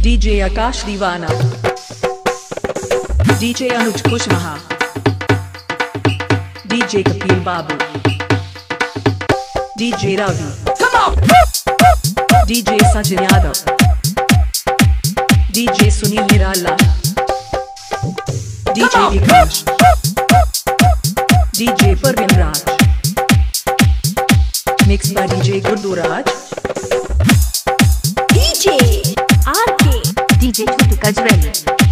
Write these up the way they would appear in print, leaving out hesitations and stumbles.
DJ Akash Deewana, DJ Anuj Kushwaha, DJ Kapil Babu, DJ Ravi, DJ Sachin Yadav, DJ Sunil Nirala, DJ Vikas, DJ Parveen Raj, mix by DJ Gururaj, DJ RK, DJ Chhotu Kajveli,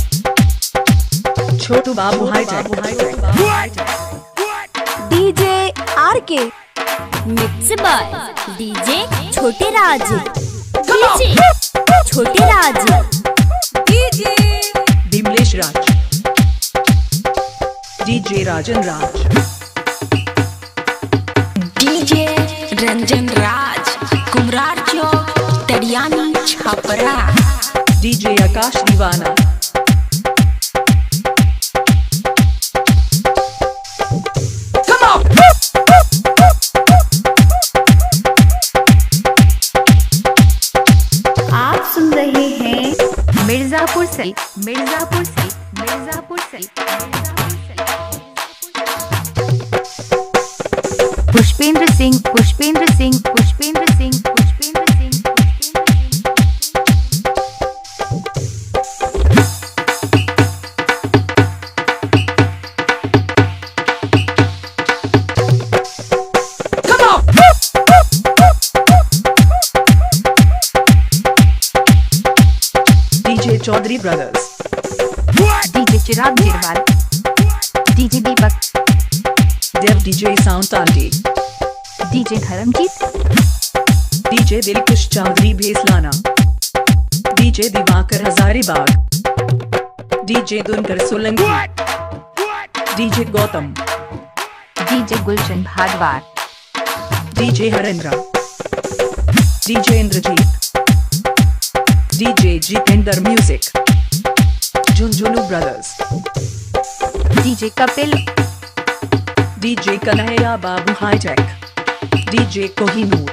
Chhotu Babu hitech, DJ RK, mix by DJ Chhote Raj, DJ Chhote Raj, DJ Vimlesh Raj, DJ Rajan Raj, DJ Ranjan Raj, Kumrar Chowk, Tadiyani Chhapra, DJ Akash Deewana, आप सुन रहे हैं मिर्जापुर से, मिर्जापुर से, मिर्जापुर से, Pushpendra Singh, Pushpendra Singh, Pushpendra Singh, Pushpendra Singh, DJ Chaudhary brothers, DJ Chirag Girwal, DJ Deepak, Dev DJ sound Tandi, DJ Dharamjeet, DJ Dilkush Chaudhary Bhaislana, DJ Diwakar Hazaribagh, DJ Dunkar Solanki, DJ Gautam, DJ Gulshan Bhadwar, DJ Harendra, DJ Inderjeet, DJ Jitendra music, Jhunjhunu brothers, DJ Kapil, DJ Kanhaiya Babu hitech, DJ Kohinoor,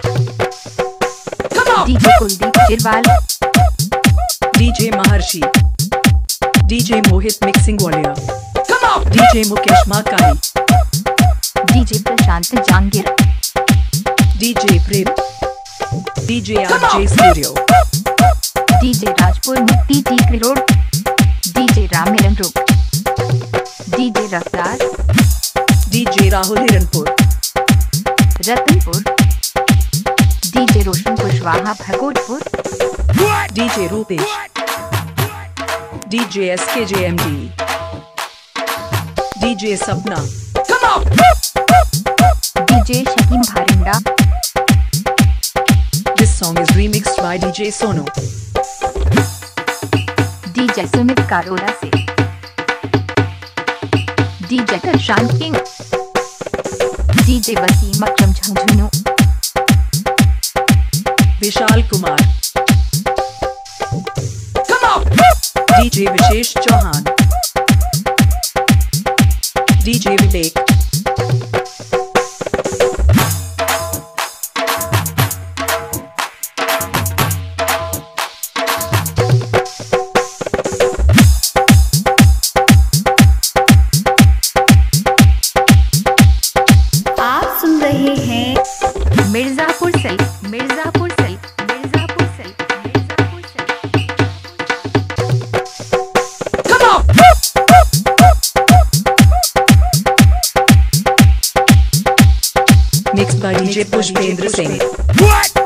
DJ Kuldeep Chirwal, DJ Maharshi, DJ Mohit mixing Gwalior, DJ Mukesh माकारी, DJ Prashant Jangir, DJ Prem, DJ RJ studio, DJ Rajpur Mukti Tikri road, DJ Ram Milan road, DJ Raftaar, DJ Rahul Hiranpur, Ratanpur, DJ Roshan Kushwaha Bhagotpur, DJ Rupesh, DJ SKJMD, DJ Sapna, DJ Shakeem Bharinda, This song is remixed by DJ Sonu, DJ Sumit Karola से, DJ Prashant king, DJ Wasim Akram Jhunjhunu, Vishal Kumar, DJ Vishesh Chauhan, DJ Vivek, आप सुन रहे हैं मिर्जापुर से, मिर्जापुर से, मिर्जापुर से, मिर्जापुर से, mixed by DJ Pushpendra Singh.